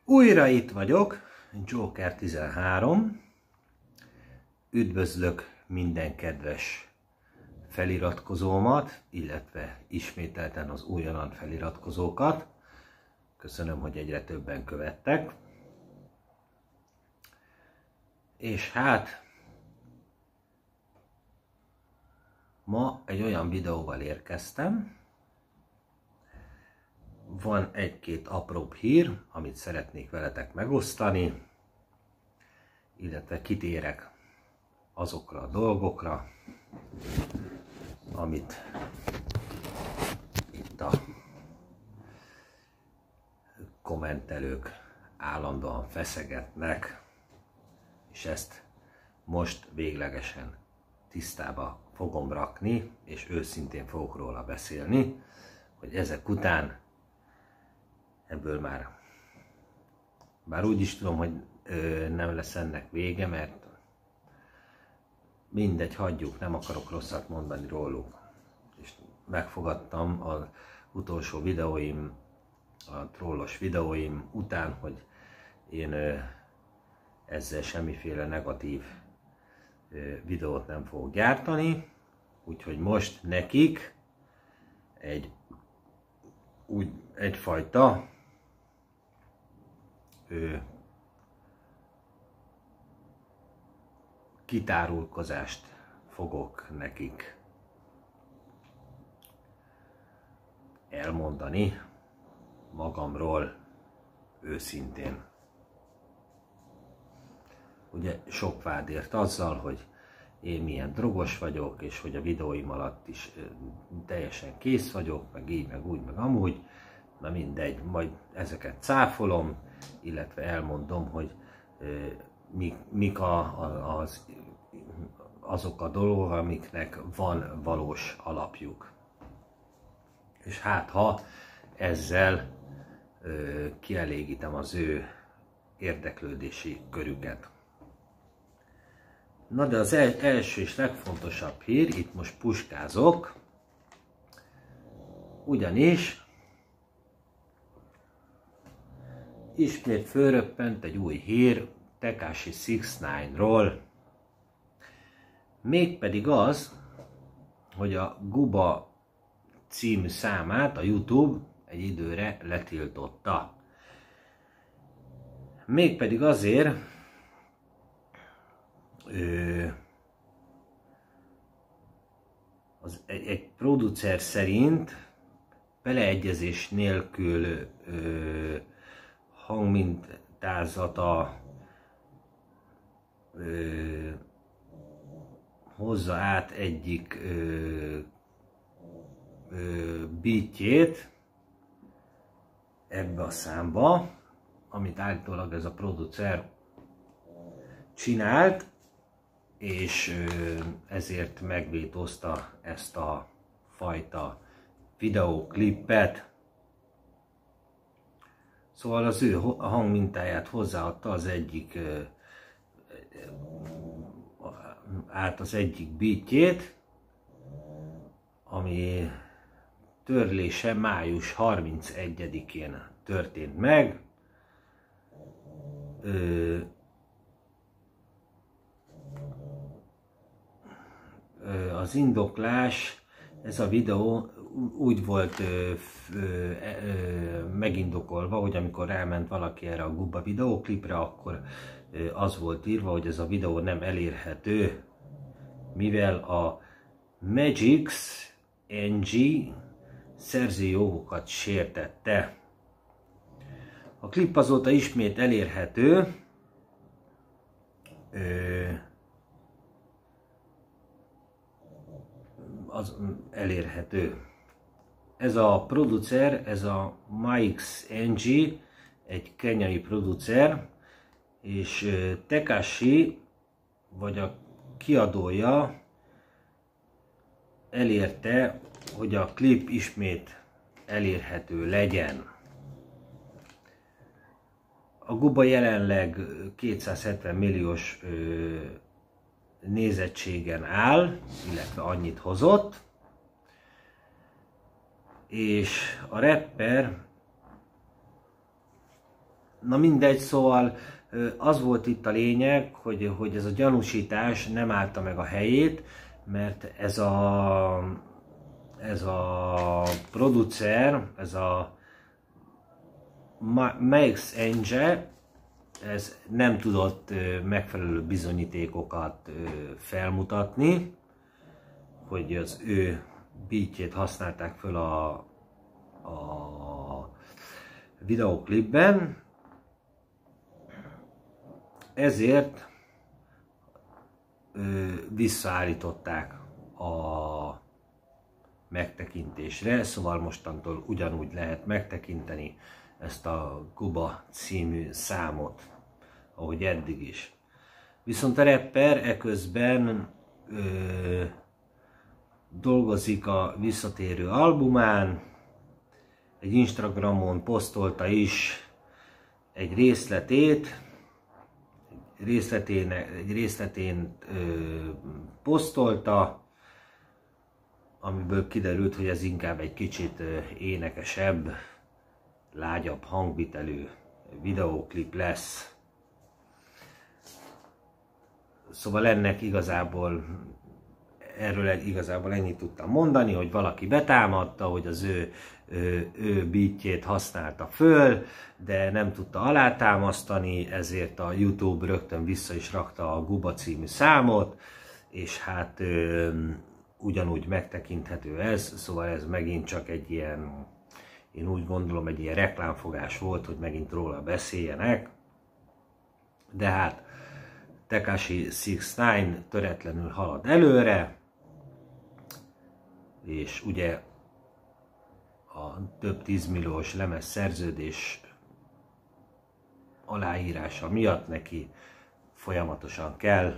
Újra itt vagyok, Joker 13. Üdvözlök minden kedves feliratkozómat, illetve ismételten az újonnan feliratkozókat. Köszönöm, hogy egyre többen követtek. És hát ma egy olyan videóval érkeztem. Van egy-két apróbb hír, amit szeretnék veletek megosztani, illetve kitérek azokra a dolgokra, amit itt a kommentelők állandóan feszegetnek, és ezt most véglegesen tisztába fogom rakni, és őszintén fogok róla beszélni, hogy ezek után ebből már úgy is tudom, hogy nem lesz ennek vége, mert mindegy, hagyjuk, nem akarok rosszat mondani róluk. És megfogadtam az utolsó videóim, a trollos videóim után, hogy én ezzel semmiféle negatív videót nem fogok gyártani, úgyhogy most nekik egyfajta kitárulkozást fogok nekik elmondani magamról őszintén. Ugye sok vád ért azzal, hogy én milyen drogos vagyok, és hogy a videóim alatt is teljesen kész vagyok, meg így, meg úgy, meg amúgy. Na mindegy, majd ezeket cáfolom, illetve elmondom, hogy mik azok a dolgok, amiknek van valós alapjuk. És hát ha ezzel kielégítem az ő érdeklődési körüket. Na de az első és legfontosabb hír, itt most puskázok, ugyanis ismét fölröppent egy új hír Tekashi 69-ról, mégpedig az, hogy a Guba című számát a YouTube egy időre letiltotta. Mégpedig azért, egy producer szerint beleegyezés nélkül hangmintázata hozza át egyik beatjét ebbe a számba, amit állítólag ez a producer csinált, és ezért megvétózta ezt a fajta videóklipet. Szóval az ő hangmintáját hozzáadta az egyik beatjét, ami törlése május 31-én történt meg. Az indoklás, ez a videó úgy volt megindokolva, hogy amikor elment valaki erre a Guba videóklipre, akkor az volt írva, hogy ez a videó nem elérhető, mivel a Magix NG szerzői jogokat sértette. A klip azóta ismét elérhető, Ez a producer, ez a Magix NG, egy kenyai producer, és Tekashi, vagy a kiadója elérte, hogy a klip ismét elérhető legyen. A Guba jelenleg 270 milliós nézettségen áll, illetve annyit hozott, és a rapper Na mindegy, szóval az volt itt a lényeg, hogy ez a gyanúsítás nem állta meg a helyét, mert ez a producer, ez a Max Enge, ez nem tudott megfelelő bizonyítékokat felmutatni, hogy az ő beatjét használták föl a videóklipben, ezért visszaállították a megtekintésre, szóval mostantól ugyanúgy lehet megtekinteni ezt a Guba című számot, ahogy eddig is. Viszont a rapper eközben dolgozik a visszatérő albumán, egy Instagramon posztolta is egy részletén posztolta, amiből kiderült, hogy ez inkább egy kicsit énekesebb, lágyabb hangvitelű videóklip lesz. Szóval erről igazából ennyit tudtam mondani, hogy valaki betámadta, hogy az ő beatjét használta föl, de nem tudta alátámasztani, ezért a YouTube rögtön vissza is rakta a Guba című számot, és hát ugyanúgy megtekinthető ez, szóval ez megint csak egy ilyen, én úgy gondolom, egy ilyen reklámfogás volt, hogy megint róla beszéljenek, de hát Tekashi 69 töretlenül halad előre, és ugye a több 10 milliós lemez szerződés aláírása miatt neki folyamatosan kell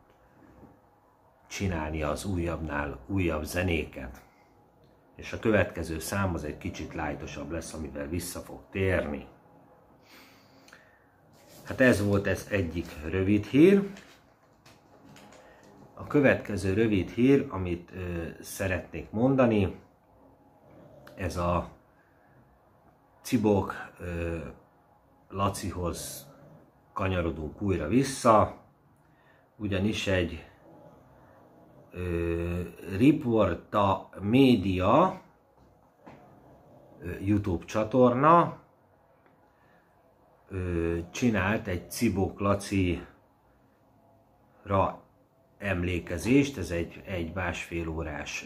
csinálni az újabbnál újabb zenéket. És a következő szám az egy kicsit lightosabb lesz, amivel vissza fog térni. Hát ez volt ez egyik rövid hír. A következő rövid hír, amit szeretnék mondani, ez a Cibok Lacihoz kanyarodunk újra vissza, ugyanis egy Riporta Média YouTube csatorna csinált egy Cibok Lacira emlékezést, ez egy másfél órás,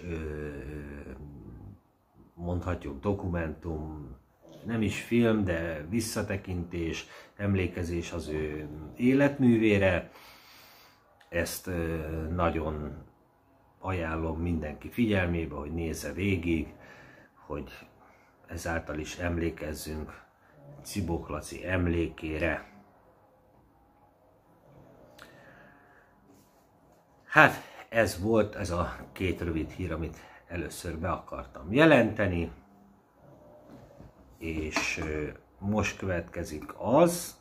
mondhatjuk dokumentum, nem is film, de visszatekintés, emlékezés az ő életművére. Ezt nagyon ajánlom mindenki figyelmébe, hogy nézze végig, hogy ezáltal is emlékezzünk Cibok Laci emlékére. Hát ez volt ez a két rövid hír, amit először be akartam jelenteni, és most következik az,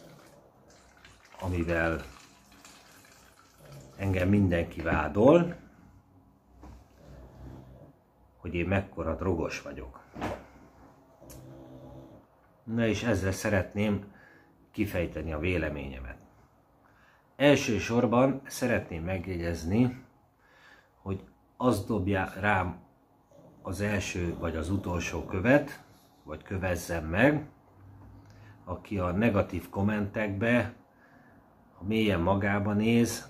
amivel engem mindenki vádol, hogy én mekkora drogos vagyok. Na és ezzel szeretném kifejteni a véleményemet. Elsősorban szeretném megjegyezni, hogy az dobja rám az első vagy az utolsó követ, vagy kövezzem meg, aki a negatív kommentekbe, ha mélyen magába néz,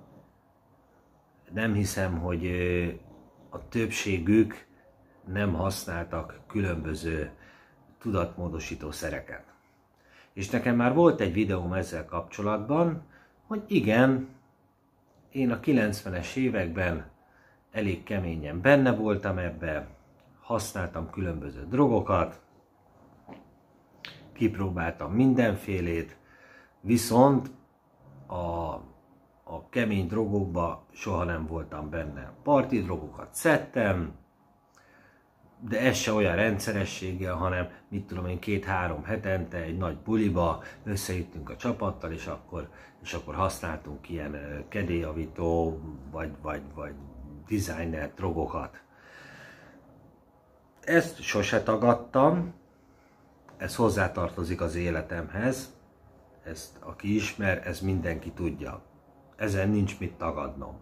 nem hiszem, hogy a többségük nem használtak különböző tudatmódosító szereket. És nekem már volt egy videóm ezzel kapcsolatban, hogy igen, én a 90-es években elég keményen benne voltam ebbe, használtam különböző drogokat, kipróbáltam mindenfélét, viszont a kemény drogokba soha nem voltam benne. Parti drogokat szedtem, de ez se olyan rendszerességgel, hanem mit tudom én, 2-3 hetente egy nagy buliba összejöttünk a csapattal, és akkor használtunk ilyen kedélyjavító vagy designer drogokat. Ezt sose tagadtam, ez hozzátartozik az életemhez, ezt aki ismer, ez mindenki tudja. Ezen nincs mit tagadnom.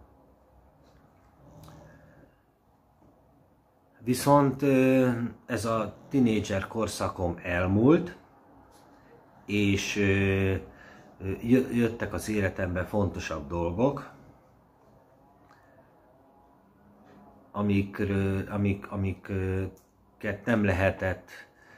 Viszont ez a tinédzser korszakom elmúlt, és jöttek az életembe fontosabb dolgok, amiket nem lehetett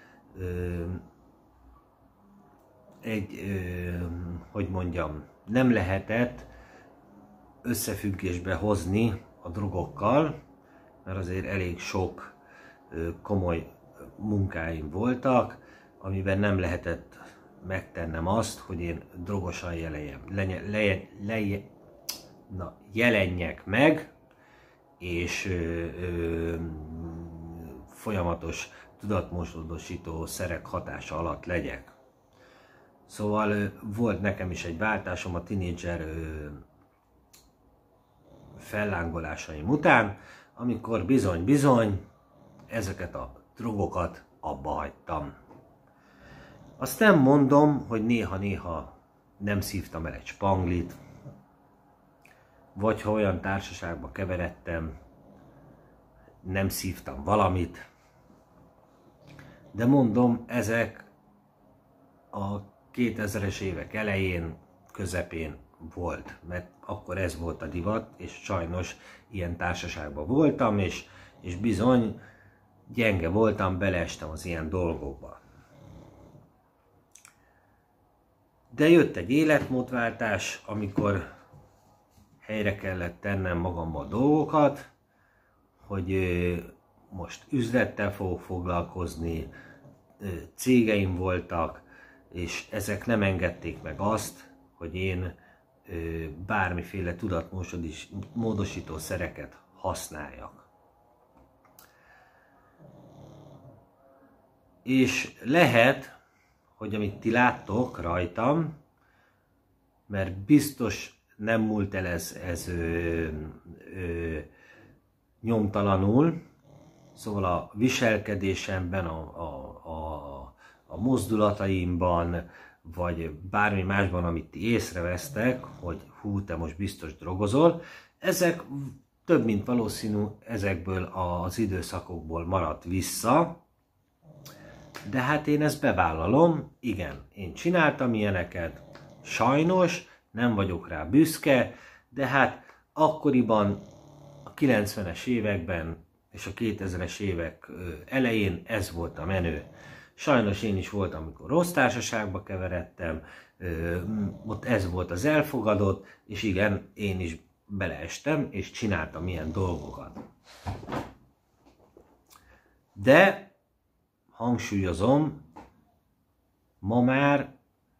nem lehetett összefüggésbe hozni a drogokkal, mert azért elég sok komoly munkáim voltak, amiben nem lehetett megtennem azt, hogy én drogosan jelenjek meg, és folyamatos tudatmódosító szerek hatása alatt legyek. Szóval volt nekem is egy váltásom a tinédzser fellángolásaim után, amikor bizony ezeket a drogokat abba hagytam. Azt nem mondom, hogy néha-néha nem szívtam el egy spanglit, vagy ha olyan társaságba keveredtem, nem szívtam valamit, de mondom, ezek a 2000-es évek elején, közepén volt, mert akkor ez volt a divat, és sajnos ilyen társaságban voltam, és bizony gyenge voltam, beleestem az ilyen dolgokba. De jött egy életmódváltás, amikor helyre kellett tennem magamba a dolgokat, hogy most üzlettel fogok foglalkozni, cégeim voltak, és ezek nem engedték meg azt, hogy én bármiféle tudatmódosító szereket használjak. És lehet, hogy amit ti láttok rajtam, mert biztos nem múlt el ez nyomtalanul, szóval a viselkedésemben, a mozdulataimban, vagy bármi másban, amit ti észrevesztek, hogy hú, te most biztos drogozol, ezek több mint valószínű ezekből az időszakokból maradt vissza, de hát én ezt bevállalom, igen, én csináltam ilyeneket, sajnos, nem vagyok rá büszke, de hát akkoriban, a 90-es években és a 2000-es évek elején ez volt a menő. Sajnos én is voltam, amikor rossz társaságba keveredtem, ott ez volt az elfogadott, és igen, én is beleestem, és csináltam ilyen dolgokat. De, hangsúlyozom, ma már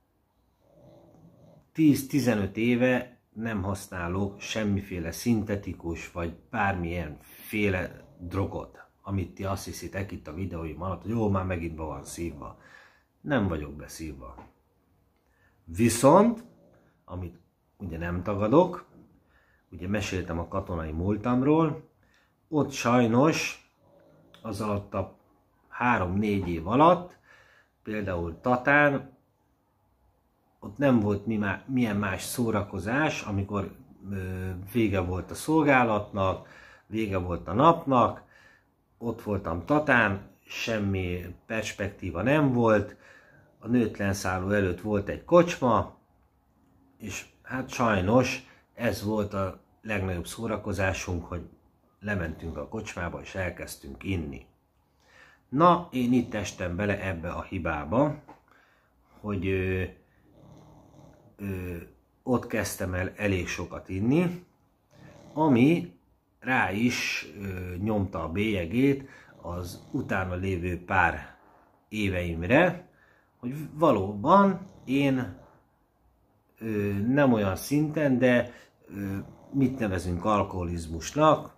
10-15 éve nem használok semmiféle szintetikus, vagy bármilyen féle drogot, amit ti azt hiszitek itt a videóim alatt, hogy jó, már megint be van szívva. Nem vagyok beszívva. Viszont, amit ugye nem tagadok, ugye meséltem a katonai múltamról, ott sajnos az alatt a 3-4 év alatt, például Tatán, ott nem volt milyen más szórakozás, amikor vége volt a szolgálatnak, vége volt a napnak, ott voltam Tatán, semmi perspektíva nem volt, a nőtlen szálló előtt volt egy kocsma, és hát sajnos ez volt a legnagyobb szórakozásunk, hogy lementünk a kocsmába és elkezdtünk inni. Na, én itt estem bele ebbe a hibába, hogy ott kezdtem el elég sokat inni, ami rá is nyomta a bélyegét az utána lévő pár éveimre, hogy valóban én nem olyan szinten, de mit nevezünk alkoholizmusnak,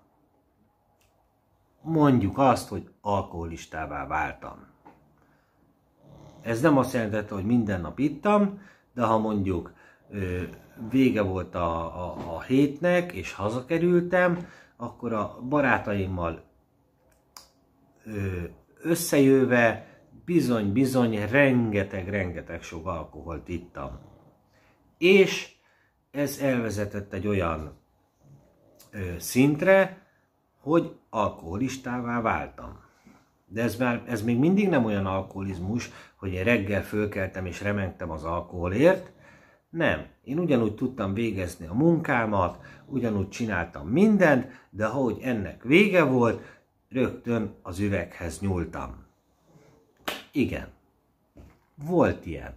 mondjuk azt, hogy alkoholistává váltam. Ez nem azt jelentette, hogy minden nap ittam, de ha mondjuk vége volt a hétnek, és hazakerültem, akkor a barátaimmal összejöve bizony, rengeteg sok alkoholt ittam. És ez elvezetett egy olyan szintre, hogy alkoholistává váltam. De ez még mindig nem olyan alkoholizmus, hogy én reggel fölkeltem és remegtem az alkoholért. Nem. Én ugyanúgy tudtam végezni a munkámat, ugyanúgy csináltam mindent, de ahogy ennek vége volt, rögtön az üveghez nyúltam. Igen. Volt ilyen.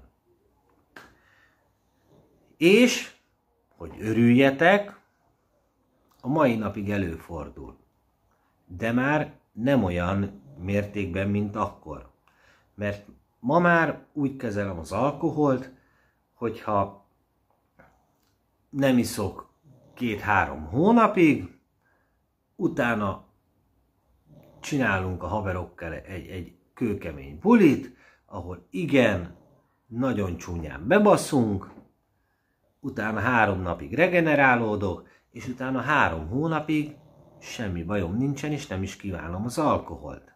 És, hogy örüljetek, a mai napig előfordul. De már nem olyan mértékben, mint akkor. Mert ma már úgy kezelem az alkoholt, hogyha nem iszok 2-3 hónapig, utána csinálunk a haverokkal egy kőkemény bulit, ahol igen, nagyon csúnyán bebaszunk, utána 3 napig regenerálódok, és utána 3 hónapig semmi bajom nincsen, és nem is kívánom az alkoholt.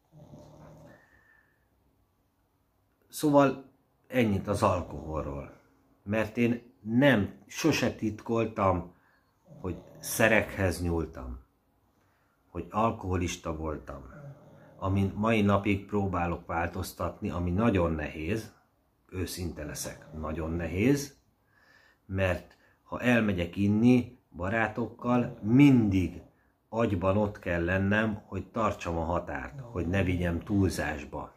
Szóval ennyit az alkoholról. Mert én sose titkoltam, hogy szerekhez nyúltam. Hogy alkoholista voltam. Amin mai napig próbálok változtatni, ami nagyon nehéz, őszinte leszek, nagyon nehéz, mert ha elmegyek inni barátokkal, mindig agyban ott kell lennem, hogy tartsam a határt, hogy ne vigyem túlzásba.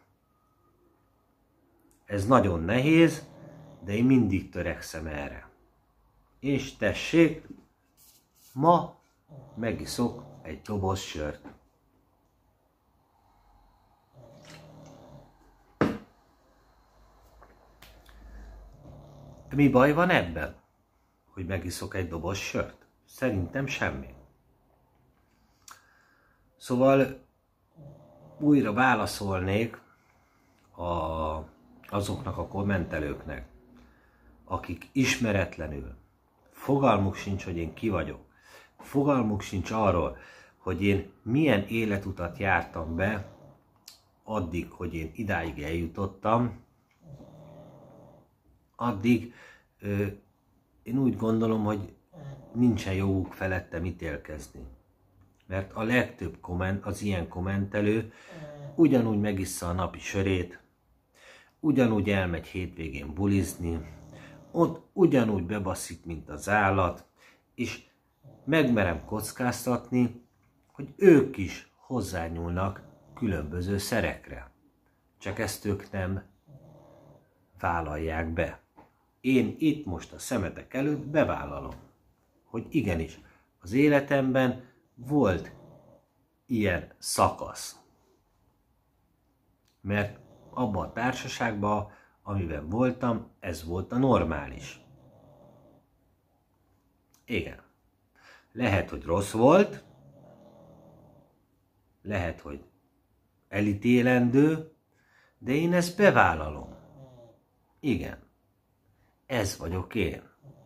Ez nagyon nehéz, de én mindig törekszem erre. És tessék, ma megiszok egy doboz sört. Mi baj van ebben, hogy megiszok egy doboz sört? Szerintem semmi. Szóval újra válaszolnék azoknak a kommentelőknek, akik ismeretlenül, fogalmuk sincs, hogy én ki vagyok, fogalmuk sincs arról, hogy én milyen életutat jártam be addig, hogy én idáig eljutottam, addig én úgy gondolom, hogy nincsen joguk felettem ítélkezni. Mert a legtöbb az ilyen kommentelő ugyanúgy megissza a napi sörét, ugyanúgy elmegy hétvégén bulizni, ott ugyanúgy bebaszik, mint az állat, és megmerem kockáztatni, hogy ők is hozzányúlnak különböző szerekre. Csak ezt ők nem vállalják be. Én itt most a szemetek előtt bevállalom, hogy igenis, az életemben volt ilyen szakasz. Mert abban a társaságban, amiben voltam, ez volt a normális. Igen. Lehet, hogy rossz volt, lehet, hogy elítélendő, de én ezt bevállalom. Igen. Ez vagyok én.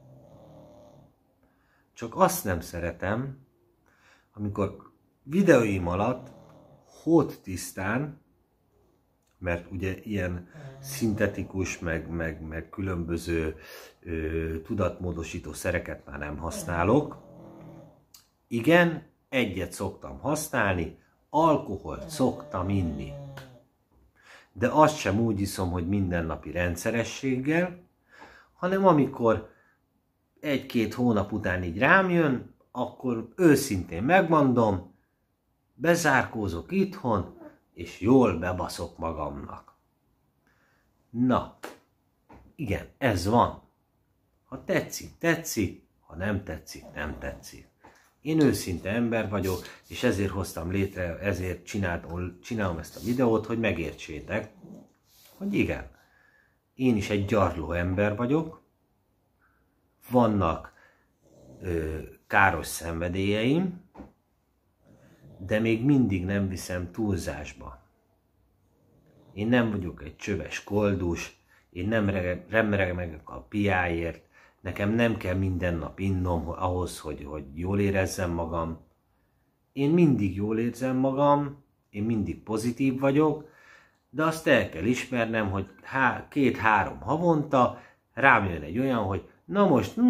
Csak azt nem szeretem, amikor videóim alatt hódtisztán, mert ugye ilyen szintetikus, meg különböző tudatmódosító szereket már nem használok. Igen, egyet szoktam használni, alkoholt szoktam inni. De azt sem úgy iszom, hogy mindennapi rendszerességgel, hanem amikor 1-2 hónap után így rám jön, akkor őszintén megmondom, bezárkózok itthon, és jól bebaszok magamnak. Na, igen, ez van. Ha tetszik, tetszik, ha nem tetszik, nem tetszik. Én őszinte ember vagyok, és ezért hoztam létre, ezért csinálom ezt a videót, hogy megértsétek, hogy igen, én is egy gyarló ember vagyok, vannak káros szenvedélyeim, de még mindig nem viszem túlzásba. Én nem vagyok egy csöves koldus, én nem remegek a piáért, nekem nem kell minden nap innom ahhoz, hogy jól érezzem magam. Én mindig jól érzem magam, én mindig pozitív vagyok, de azt el kell ismernem, hogy 2-3 havonta rám jön egy olyan, hogy na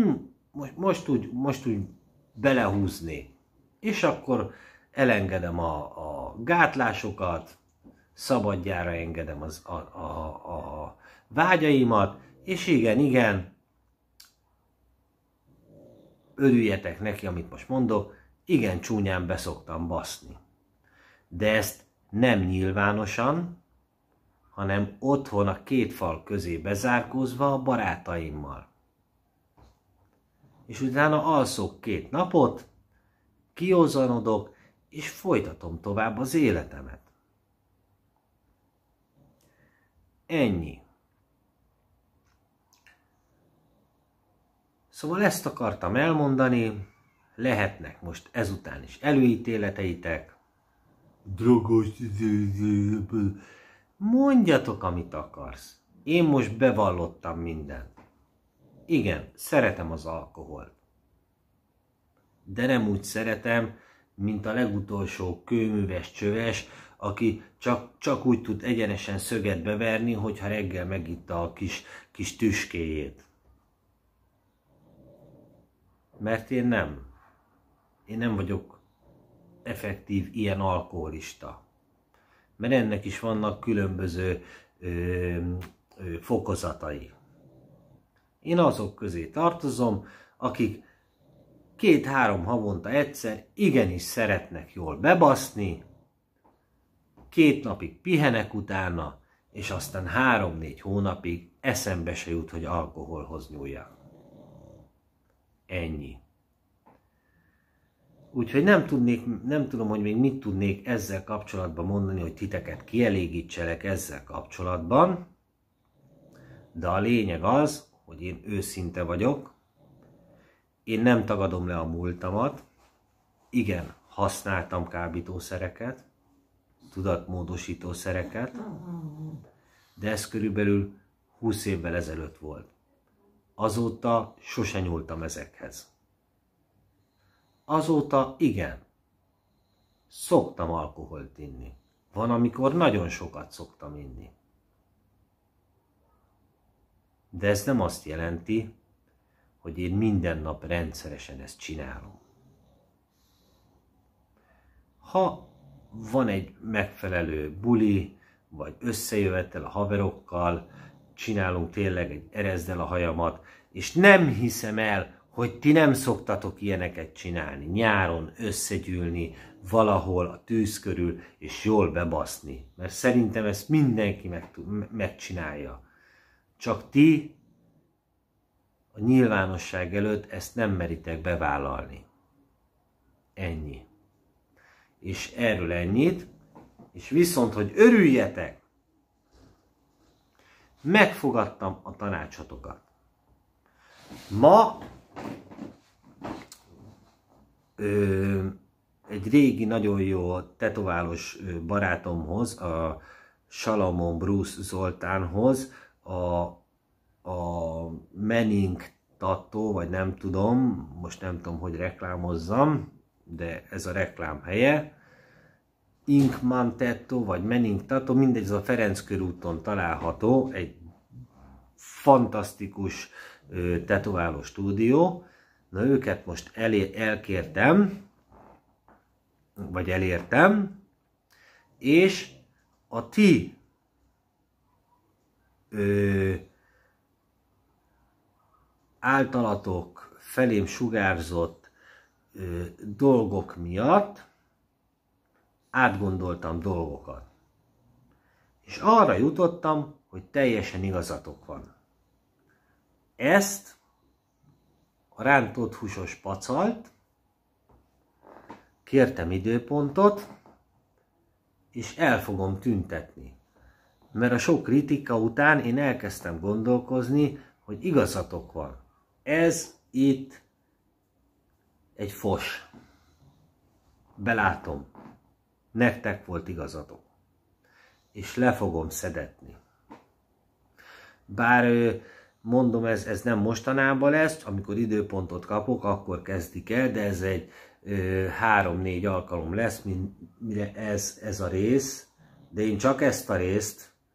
most úgy belehúzni. És akkor elengedem a gátlásokat, szabadjára engedem a vágyaimat, és igen, örüljetek neki, amit most mondok, igen csúnyán beszoktam baszni. De ezt nem nyilvánosan, hanem otthon a 2 fal közé bezárkózva a barátaimmal. És utána alszok 2 napot, kiózanodok, és folytatom tovább az életemet. Ennyi. Szóval ezt akartam elmondani, lehetnek most ezután is előítéleteitek. Drogos, mondjatok, amit akarsz. Én most bevallottam mindent. Igen, szeretem az alkoholt. De nem úgy szeretem, mint a legutolsó kőműves csöves, aki csak úgy tud egyenesen szöget beverni, hogyha reggel megitta a kis tüskéjét. Mert én nem vagyok effektív ilyen alkoholista. Mert ennek is vannak különböző fokozatai. Én azok közé tartozom, akik 2-3 havonta egyszer igenis szeretnek jól bebaszni, 2 napig pihenek utána, és aztán 3-4 hónapig eszembe se jut, hogy alkoholhoz nyúljak. Ennyi. Úgyhogy nem tudom, hogy még mit tudnék ezzel kapcsolatban mondani, hogy titeket kielégítselek ezzel kapcsolatban, de a lényeg az, hogy én őszinte vagyok, én nem tagadom le a múltamat, igen, használtam kábítószereket, tudatmódosítószereket, de ez körülbelül 20 évvel ezelőtt volt. Azóta sose nyúltam ezekhez. Azóta igen, szoktam alkoholt inni. Van, amikor nagyon sokat szoktam inni. De ez nem azt jelenti, hogy én minden nap rendszeresen ezt csinálom. Ha van egy megfelelő buli, vagy összejövetel a haverokkal, csinálunk tényleg egy erezd el a hajamat, és nem hiszem el, hogy ti nem szoktatok ilyeneket csinálni, nyáron összegyűlni valahol a tűz körül, és jól bebaszni. Mert szerintem ezt mindenki megcsinálja. Csak ti a nyilvánosság előtt ezt nem meritek bevállalni. Ennyi. És erről ennyit, és viszont, hogy örüljetek, megfogadtam a tanácsotokat. Ma egy régi, nagyon jó tetoválós barátomhoz, a Salamon Bruce Zoltánhoz, a Manning Tattoo, vagy nem tudom, most nem tudom, hogy reklámozzam, de ez a reklám helye. Inkman Tattoo, vagy Manning Tattoo, mindegy, ez a Ferenc körúton található, egy fantasztikus tetováló stúdió. Na őket most elkértem, vagy elértem, és a ti általatok felém sugárzott dolgok miatt átgondoltam dolgokat. És arra jutottam, hogy teljesen igazatok van. Ezt a rántott húsos pacalt, kértem időpontot, és el fogom tüntetni. Mert a sok kritika után én elkezdtem gondolkozni, hogy igazatok van. Ez itt egy fos. Belátom. Nektek volt igazatok. És le fogom szedetni. Bár mondom, ez nem mostanában lesz, amikor időpontot kapok, akkor kezdik el, de ez egy 3-4 alkalom lesz, mire ez a rész, de én csak ezt a részt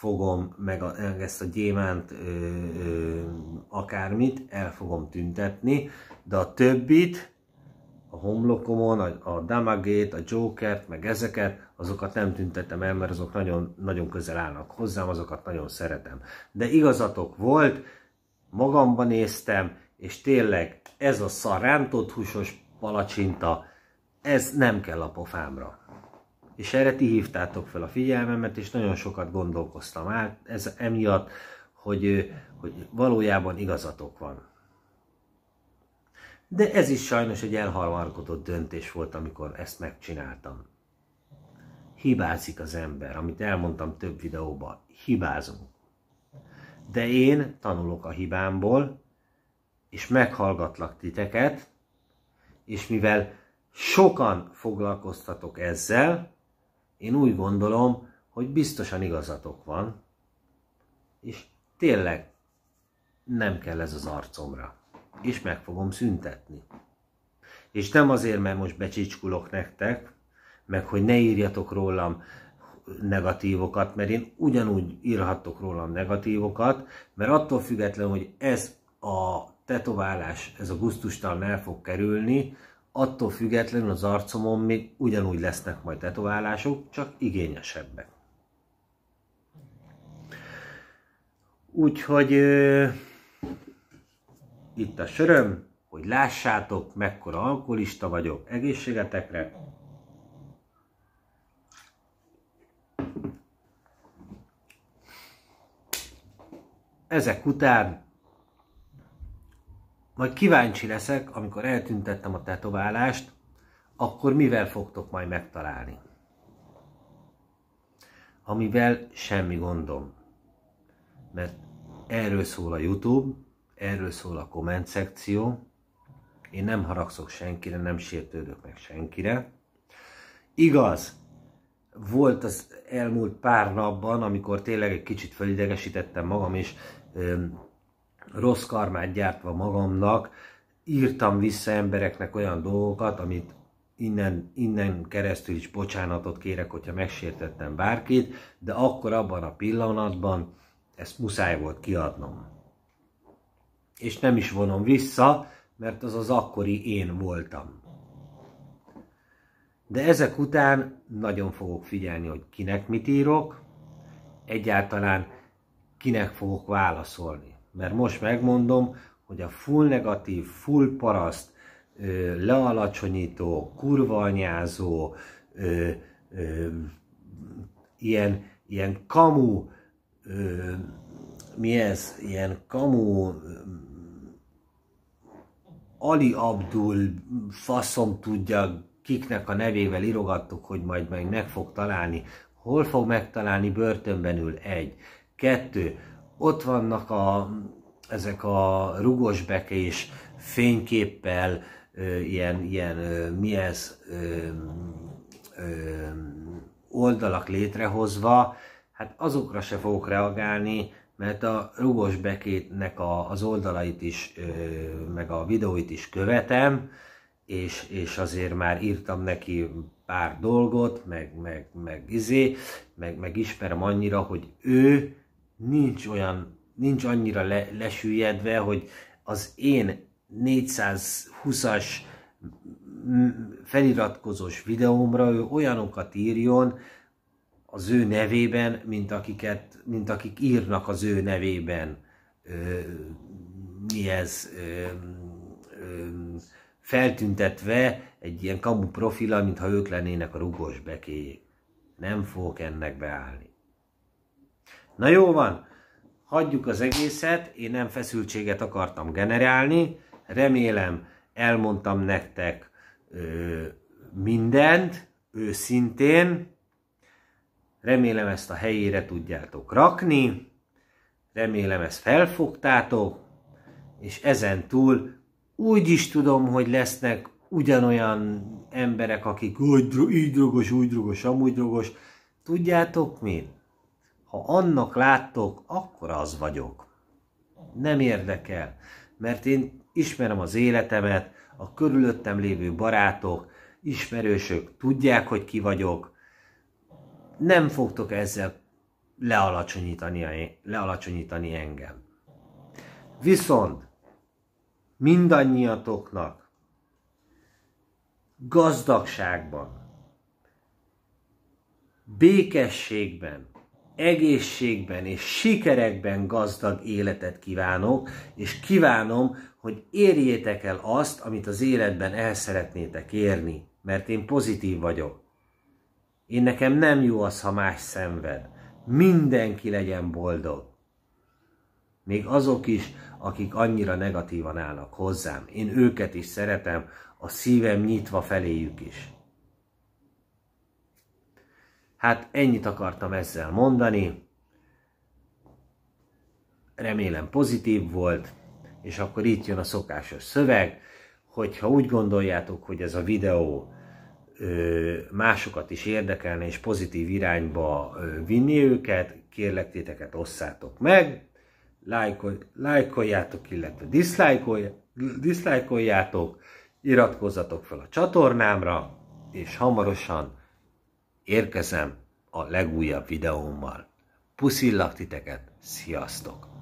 fogom, meg ezt a gyémánt akármit el fogom tüntetni, de a többit, a homlokomon, a damagét, a jokert, meg ezeket, azokat nem tüntettem el, mert azok nagyon, nagyon közel állnak hozzám, azokat nagyon szeretem. De igazatok volt, magamban néztem, és tényleg ez a szar rántott húsos palacsinta, ez nem kell a pofámra. És erre ti hívtátok fel a figyelmemet, és nagyon sokat gondolkoztam át, ez emiatt, hogy valójában igazatok van. De ez is sajnos egy elhamarkodott döntés volt, amikor ezt megcsináltam. Hibázik az ember, amit elmondtam több videóban, hibázunk. De én tanulok a hibámból, és meghallgatlak titeket, és mivel sokan foglalkoztatok ezzel, én úgy gondolom, hogy biztosan igazatok van, és tényleg nem kell ez az arcomra, és meg fogom szüntetni. És nem azért, mert most becsicskulok nektek, meg hogy ne írjatok rólam negatívokat, mert én ugyanúgy írhattok rólam negatívokat, mert attól függetlenül, hogy ez a tetoválás, ez a gusztustalan el fog kerülni, attól függetlenül az arcomon még ugyanúgy lesznek majd tetoválások, csak igényesebbek. Úgyhogy itt a söröm, hogy lássátok, mekkora alkoholista vagyok, egészségetekre. Ezek után majd kíváncsi leszek, amikor eltüntettem a tetoválást, akkor mivel fogtok majd megtalálni. Amivel semmi gondom. Mert erről szól a YouTube, erről szól a komment szekció. Én nem haragszok senkire, nem sértődök meg senkire. Igaz, volt az elmúlt pár napban, amikor tényleg egy kicsit felidegesítettem magam, és rossz karmát gyártva magamnak, írtam vissza embereknek olyan dolgokat, amit innen keresztül is bocsánatot kérek, hogyha megsértettem bárkit, de akkor abban a pillanatban ezt muszáj volt kiadnom. És nem is vonom vissza, mert az az akkori én voltam. De ezek után nagyon fogok figyelni, hogy kinek mit írok, egyáltalán kinek fogok válaszolni. Mert most megmondom, hogy a full negatív, full paraszt, lealacsonyító, kurvanyázó, ilyen kamu, mi ez? Ilyen kamu, Ali Abdul, faszom tudja, kiknek a nevével írogattuk, hogy majd meg fog találni. Hol fog megtalálni? Börtönben ül. 1. 2. Ott vannak ezek a rugósbekés fényképpel, mi ez, oldalak létrehozva, hát azokra se fogok reagálni, mert a rugósbekétnek az oldalait is, meg a videóit is követem, és azért már írtam neki pár dolgot, meg ismerem annyira, hogy ő nincs annyira lesüllyedve, hogy az én 420-as feliratkozós videómra ő olyanokat írjon az ő nevében, mint akik írnak az ő nevében. Feltüntetve egy ilyen kamu profillal, mintha ők lennének a rugós bekélyék. Nem fogok ennek beállni. Na jó van, hagyjuk az egészet, én nem feszültséget akartam generálni, remélem elmondtam nektek mindent, őszintén, remélem ezt a helyére tudjátok rakni, remélem ezt felfogtátok, és ezen túl úgy is tudom, hogy lesznek ugyanolyan emberek, akik így drogos, úgy drogos, amúgy drogos. Tudjátok mit? Ha annak láttok, akkor az vagyok. Nem érdekel, mert én ismerem az életemet, a körülöttem lévő barátok, ismerősök tudják, hogy ki vagyok. Nem fogtok ezzel lealacsonyítani engem. Viszont mindannyiatoknak gazdagságban, békességben, egészségben és sikerekben gazdag életet kívánok, és kívánom, hogy érjétek el azt, amit az életben el szeretnétek érni, mert én pozitív vagyok. Én nekem nem jó az, ha más szenved. Mindenki legyen boldog. Még azok is, akik annyira negatívan állnak hozzám. Én őket is szeretem, a szívem nyitva feléjük is. Hát ennyit akartam ezzel mondani. Remélem pozitív volt, és akkor itt jön a szokásos szöveg, hogyha úgy gondoljátok, hogy ez a videó másokat is érdekelne, és pozitív irányba vinni őket, kérlek titeket osszátok meg, lájkoljátok, illetve diszlájkoljátok, iratkozzatok fel a csatornámra, és hamarosan érkezem a legújabb videómmal. Puszillak titeket, sziasztok!